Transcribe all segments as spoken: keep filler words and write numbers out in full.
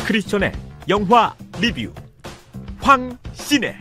크리스천의 영화 리뷰 황신의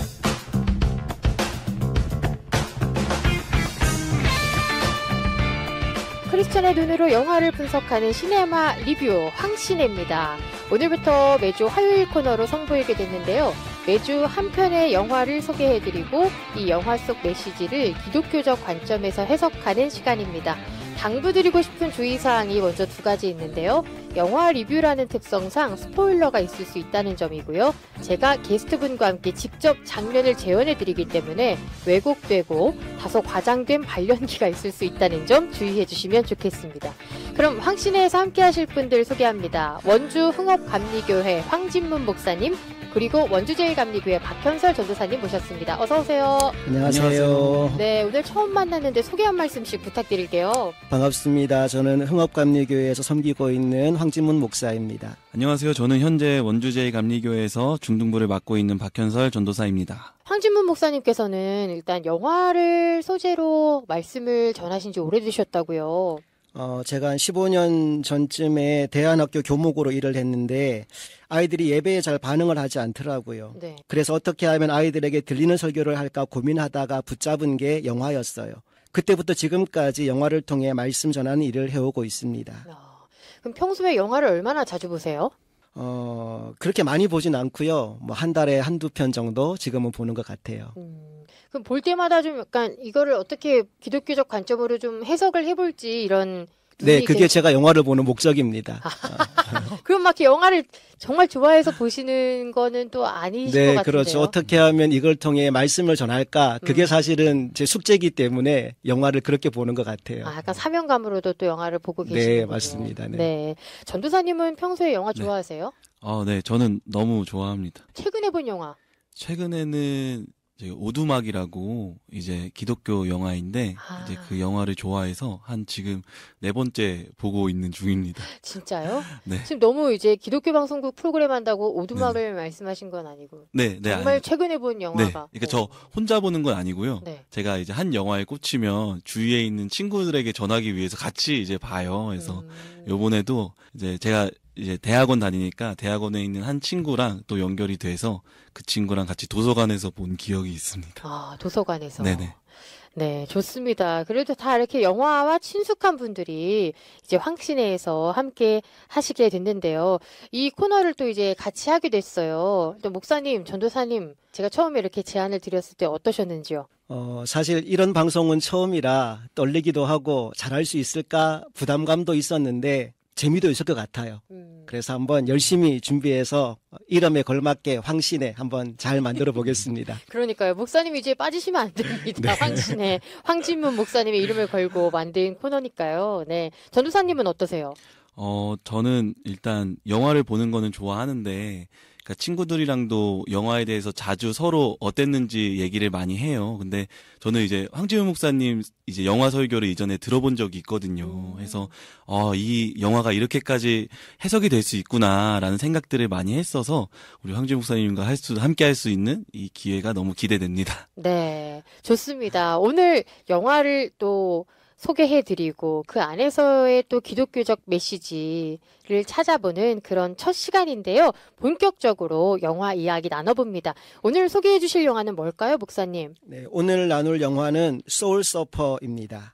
크리스천의 눈으로 영화를 분석하는 시네마 리뷰 황신혜입니다. 오늘부터 매주 화요일 코너로 선보이게 됐는데요. 매주 한 편의 영화를 소개해드리고 이 영화 속 메시지를 기독교적 관점에서 해석하는 시간입니다. 당부드리고 싶은 주의사항이 먼저 두 가지 있는데요. 영화 리뷰라는 특성상 스포일러가 있을 수 있다는 점이고요. 제가 게스트분과 함께 직접 장면을 재현해드리기 때문에 왜곡되고 다소 과장된 발연기가 있을 수 있다는 점 주의해 주시면 좋겠습니다. 그럼 황신혜에서 함께 하실 분들 소개합니다. 원주 흥업감리교회 황진문 목사님, 그리고 원주제일감리교회 박현설 전도사님 모셨습니다. 어서 오세요. 안녕하세요. 네, 오늘 처음 만났는데 소개 한 말씀씩 부탁드릴게요. 반갑습니다. 저는 흥업감리교회에서 섬기고 있는 황진문 목사입니다. 안녕하세요. 저는 현재 원주제일감리교회에서 중등부를 맡고 있는 박현설 전도사입니다. 황진문 목사님께서는 일단 영화를 소재로 말씀을 전하신 지 오래되셨다고요. 어, 제가 한 십오 년 전쯤에 대안학교 교목으로 일을 했는데 아이들이 예배에 잘 반응을 하지 않더라고요. 네. 그래서 어떻게 하면 아이들에게 들리는 설교를 할까 고민하다가 붙잡은 게 영화였어요. 그때부터 지금까지 영화를 통해 말씀 전하는 일을 해오고 있습니다. 아, 그럼 평소에 영화를 얼마나 자주 보세요? 어, 그렇게 많이 보진 않고요. 뭐 한 달에 한두 편 정도 지금은 보는 것 같아요. 음, 그럼 볼 때마다 좀 약간 이거를 어떻게 기독교적 관점으로 좀 해석을 해볼지 이런 네, 그게 계시... 제가 영화를 보는 목적입니다. 아, 그럼 막 영화를 정말 좋아해서 보시는 거는 또 아니실 네, 것 같은데요. 그렇죠. 어떻게 하면 이걸 통해 말씀을 전할까? 그게 음. 사실은 제 숙제이기 때문에 영화를 그렇게 보는 것 같아요. 아, 약간 사명감으로도 또 영화를 보고 계시는 네, 거죠. 맞습니다. 네. 네. 전도사님은 평소에 영화 좋아하세요? 네. 아, 네, 저는 너무 좋아합니다. 최근에 본 영화? 최근에는 이제 오두막이라고 이제 기독교 영화인데 아. 이제 그 영화를 좋아해서 한 지금 네 번째 보고 있는 중입니다. 진짜요? 네. 지금 너무 이제 기독교 방송국 프로그램 한다고 오두막을 네네. 말씀하신 건 아니고. 네, 네. 정말 아니, 최근에 본 영화가. 네. 그러니까 오. 저 혼자 보는 건 아니고요. 네. 제가 이제 한 영화에 꽂히면 주위에 있는 친구들에게 전하기 위해서 같이 이제 봐요. 그래서 음. 요번에도 이제 제가 이제 대학원 다니니까 대학원에 있는 한 친구랑 또 연결이 돼서 그 친구랑 같이 도서관에서 본 기억이 있습니다. 아, 도서관에서. 네네. 네, 좋습니다. 그래도 다 이렇게 영화와 친숙한 분들이 이제 황신혜에서 함께 하시게 됐는데요. 이 코너를 또 이제 같이 하게 됐어요. 또 목사님, 전도사님, 제가 처음에 이렇게 제안을 드렸을 때 어떠셨는지요? 어, 사실 이런 방송은 처음이라 떨리기도 하고 잘할 수 있을까 부담감도 있었는데 재미도 있을 것 같아요. 음. 그래서 한번 열심히 준비해서 이름에 걸맞게 황신혜 한번 잘 만들어 보겠습니다. 그러니까요. 목사님이 이제 빠지시면 안 됩니다. 네. 황신혜, 황진문 목사님의 이름을 걸고 만든 코너니까요. 네. 전도사님은 어떠세요? 어, 저는 일단 영화를 보는 거는 좋아하는데 그러니까 친구들이랑도 영화에 대해서 자주 서로 어땠는지 얘기를 많이 해요. 근데 저는 이제 황진문 목사님 이제 영화 설교를 이전에 들어본 적이 있거든요. 그래서 어, 이 영화가 이렇게까지 해석이 될 수 있구나라는 생각들을 많이 했어서 우리 황진문 목사님과 할 수, 함께 할 수 있는 이 기회가 너무 기대됩니다. 네, 좋습니다. 오늘 영화를 또 소개해드리고 그 안에서의 또 기독교적 메시지를 찾아보는 그런 첫 시간인데요. 본격적으로 영화 이야기 나눠봅니다. 오늘 소개해 주실 영화는 뭘까요, 목사님? 네, 오늘 나눌 영화는 소울 서퍼입니다.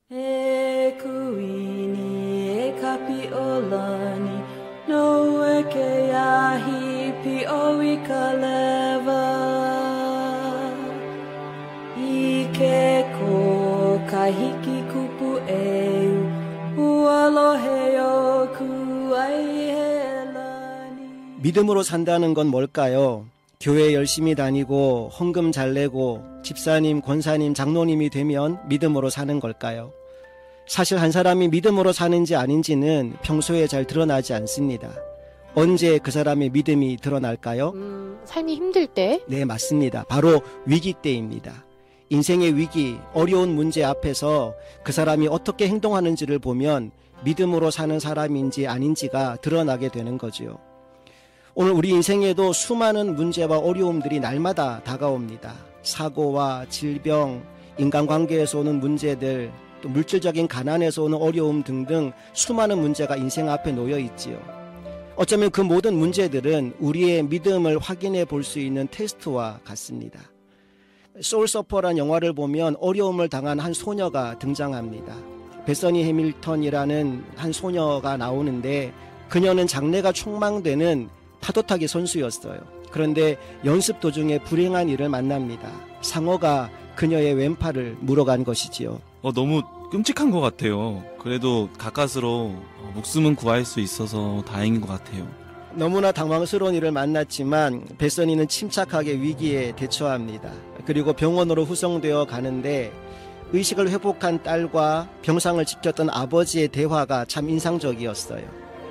믿음으로 산다는 건 뭘까요? 교회 열심히 다니고 헌금 잘 내고 집사님, 권사님, 장로님이 되면 믿음으로 사는 걸까요? 사실 한 사람이 믿음으로 사는지 아닌지는 평소에 잘 드러나지 않습니다. 언제 그 사람의 믿음이 드러날까요? 음, 삶이 힘들 때? 네, 맞습니다. 바로 위기 때입니다. 인생의 위기, 어려운 문제 앞에서 그 사람이 어떻게 행동하는지를 보면 믿음으로 사는 사람인지 아닌지가 드러나게 되는 거죠. 오늘 우리 인생에도 수많은 문제와 어려움들이 날마다 다가옵니다. 사고와 질병, 인간관계에서 오는 문제들, 또 물질적인 가난에서 오는 어려움 등등 수많은 문제가 인생 앞에 놓여 있지요. 어쩌면 그 모든 문제들은 우리의 믿음을 확인해 볼 수 있는 테스트와 같습니다. 소울서퍼란 영화를 보면 어려움을 당한 한 소녀가 등장합니다. 베서니 해밀턴이라는 한 소녀가 나오는데 그녀는 장래가 촉망되는 파도타기 선수였어요. 그런데 연습 도중에 불행한 일을 만납니다. 상어가 그녀의 왼팔을 물어간 것이지요. 어, 너무 끔찍한 것 같아요. 그래도 가까스로 목숨은 구할 수 있어서 다행인 것 같아요. 너무나 당황스러운 일을 만났지만 베서니는 침착하게 위기에 대처합니다. 그리고 병원으로 후송되어 가는데 의식을 회복한 딸과 병상을 지켰던 아버지의 대화가 참 인상적이었어요.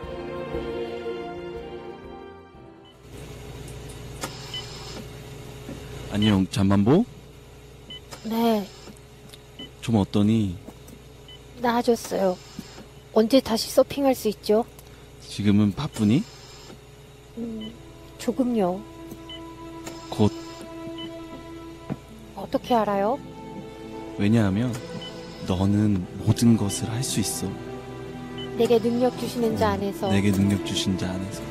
안녕, 잠만보? 네, 좀 어떠니? 나아졌어요. 언제 다시 서핑할 수 있죠? 지금은 바쁘니? 음, 조금요. 곧. 어떻게 알아요? 왜냐하면 너는 모든 것을 할 수 있어. 내게 능력 주시는 자 안에서. 내게 능력 주신 자 안에서.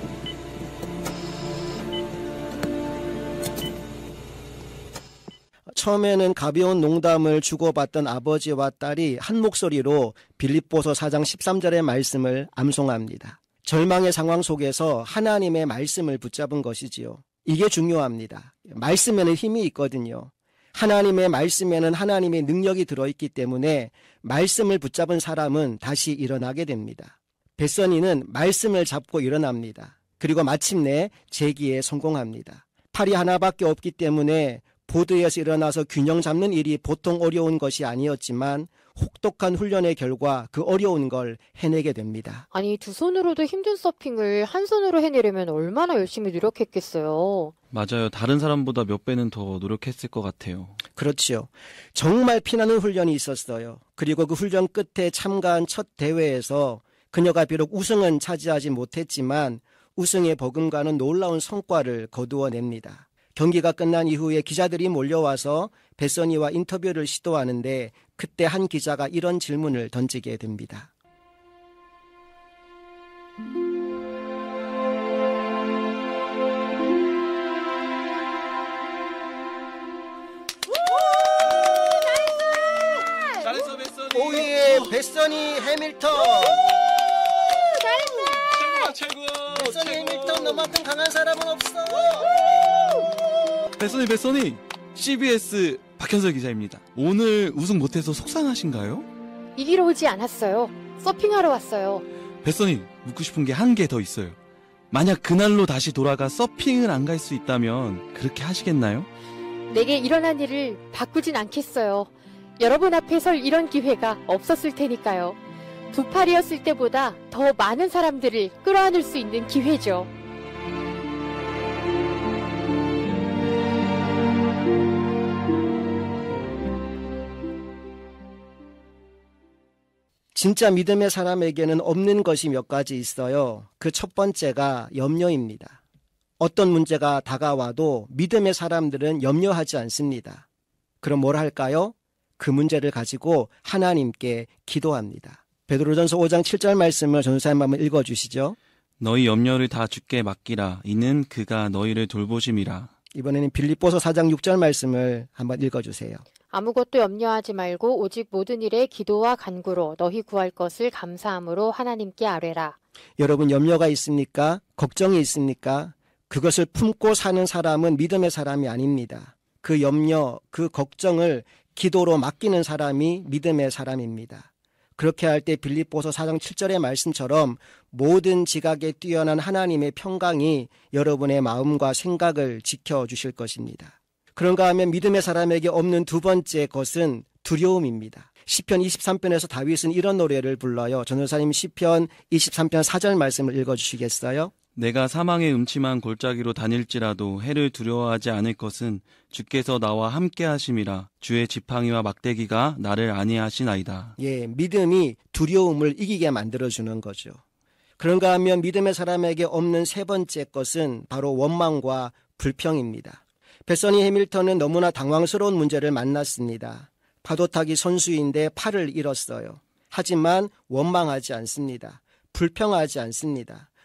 처음에는 가벼운 농담을 주고받던 아버지와 딸이 한 목소리로 빌립보서 사 장 십삼 절의 말씀을 암송합니다. 절망의 상황 속에서 하나님의 말씀을 붙잡은 것이지요. 이게 중요합니다. 말씀에는 힘이 있거든요. 하나님의 말씀에는 하나님의 능력이 들어있기 때문에 말씀을 붙잡은 사람은 다시 일어나게 됩니다. 베서니는 말씀을 잡고 일어납니다. 그리고 마침내 재기에 성공합니다. 팔이 하나밖에 없기 때문에 보드에서 일어나서 균형 잡는 일이 보통 어려운 것이 아니었지만 혹독한 훈련의 결과 그 어려운 걸 해내게 됩니다. 아니, 두 손으로도 힘든 서핑을 한 손으로 해내려면 얼마나 열심히 노력했겠어요. 맞아요. 다른 사람보다 몇 배는 더 노력했을 것 같아요. 그렇지요. 정말 피나는 훈련이 있었어요. 그리고 그 훈련 끝에 참가한 첫 대회에서 그녀가 비록 우승은 차지하지 못했지만 우승에 버금가는 놀라운 성과를 거두어냅니다. 경기가 끝난 이후에 기자들이 몰려와서 베서니와 인터뷰를 시도하는데 그때 한 기자가 이런 질문을 던지게 됩니다. 잘했어, 베서니. 오 위의 베서니 해밀턴. 최고야, 최고. 베서니 해밀턴 너만큼 강한 사람은 없어. 베서니, 베서니. 씨비에스 박현설 기자입니다. 오늘 우승 못해서 속상하신가요? 이기러 오지 않았어요. 서핑하러 왔어요. 베서니, 묻고 싶은 게 한 개 더 있어요. 만약 그날로 다시 돌아가 서핑을 안 갈 수 있다면 그렇게 하시겠나요? 내게 일어난 일을 바꾸진 않겠어요. 여러분 앞에 설 이런 기회가 없었을 테니까요. 두 팔이었을 때보다 더 많은 사람들을 끌어안을 수 있는 기회죠. 진짜 믿음의 사람에게는 없는 것이 몇 가지 있어요. 그 첫 번째가 염려입니다. 어떤 문제가 다가와도 믿음의 사람들은 염려하지 않습니다. 그럼 뭘 할까요? 그 문제를 가지고 하나님께 기도합니다. 베드로전서 오 장 칠 절 말씀을 전도사님 한번 읽어주시죠. 너희 염려를 다 주께 맡기라. 이는 그가 너희를 돌보심이라. 이번에는 빌립보서 사 장 육 절 말씀을 한번 읽어주세요. 아무것도 염려하지 말고 오직 모든 일에 기도와 간구로 너희 구할 것을 감사함으로 하나님께 아뢰라. 여러분 염려가 있습니까? 걱정이 있습니까? 그것을 품고 사는 사람은 믿음의 사람이 아닙니다. 그 염려, 그 걱정을 기도로 맡기는 사람이 믿음의 사람입니다. 그렇게 할 때 빌립보서 사 장 칠 절의 말씀처럼 모든 지각에 뛰어난 하나님의 평강이 여러분의 마음과 생각을 지켜주실 것입니다. 그런가 하면 믿음의 사람에게 없는 두 번째 것은 두려움입니다. 시편 이십삼 편에서 다윗은 이런 노래를 불러요. 전도사님 시편 이십삼 편 사 절 말씀을 읽어주시겠어요? 내가 사망의 음침한 골짜기로 다닐지라도 해를 두려워하지 않을 것은 주께서 나와 함께 하심이라. 주의 지팡이와 막대기가 나를 안위하시나이다. 예, 믿음이 두려움을 이기게 만들어주는 거죠. 그런가 하면 믿음의 사람에게 없는 세 번째 것은 바로 원망과 불평입니다. 베서니 해밀턴은 너무나 당황스러운 문제를 만났습니다. 파도타기 선수인데 팔을 잃었어요. 하지만 원망하지 않습니다. 불평하지 않습니다.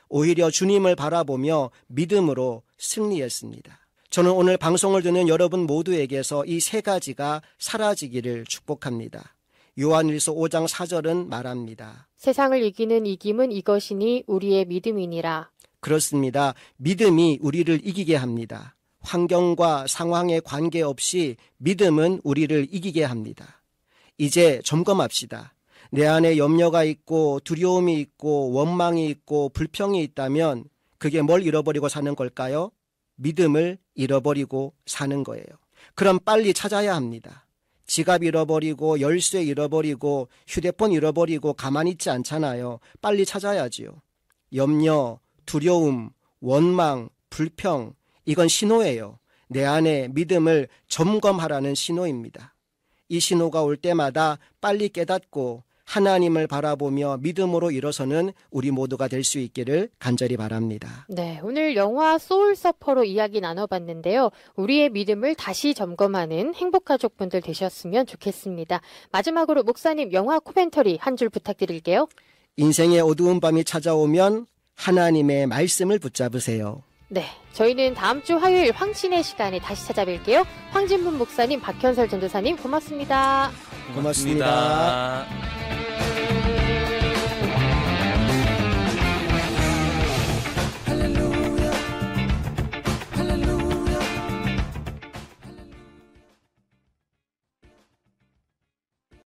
오히려 주님을 바라보며 믿음으로 승리했습니다. 저는 오늘 방송을 듣는 여러분 모두에게서 이 세 가지가 사라지기를 축복합니다. 요한일서 오 장 사 절은 말합니다. 세상을 이기는 이김은 이것이니 우리의 믿음이니라. 그렇습니다. 믿음이 우리를 이기게 합니다. 환경과 상황에 관계없이 믿음은 우리를 이기게 합니다. 이제 점검합시다. 내 안에 염려가 있고 두려움이 있고 원망이 있고 불평이 있다면 그게 뭘 잃어버리고 사는 걸까요? 믿음을 잃어버리고 사는 거예요. 그럼 빨리 찾아야 합니다. 지갑 잃어버리고 열쇠 잃어버리고 휴대폰 잃어버리고 가만히 있지 않잖아요. 빨리 찾아야지요. 염려, 두려움, 원망, 불평, 이건 신호예요. 내 안에 믿음을 점검하라는 신호입니다. 이 신호가 올 때마다 빨리 깨닫고 하나님을 바라보며 믿음으로 일어서는 우리 모두가 될 수 있기를 간절히 바랍니다. 네, 오늘 영화 소울서퍼로 이야기 나눠봤는데요. 우리의 믿음을 다시 점검하는 행복가족분들 되셨으면 좋겠습니다. 마지막으로 목사님 영화 코멘터리 한 줄 부탁드릴게요. 인생의 어두운 밤이 찾아오면 하나님의 말씀을 붙잡으세요. 네, 저희는 다음 주 화요일 황신의 시간에 다시 찾아뵐게요. 황진문 목사님, 박현설 전도사님 고맙습니다. 고맙습니다. 고맙습니다.